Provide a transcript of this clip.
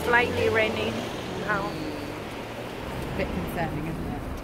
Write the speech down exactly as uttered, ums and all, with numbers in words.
slightly raining now. A bit concerning, isn't it?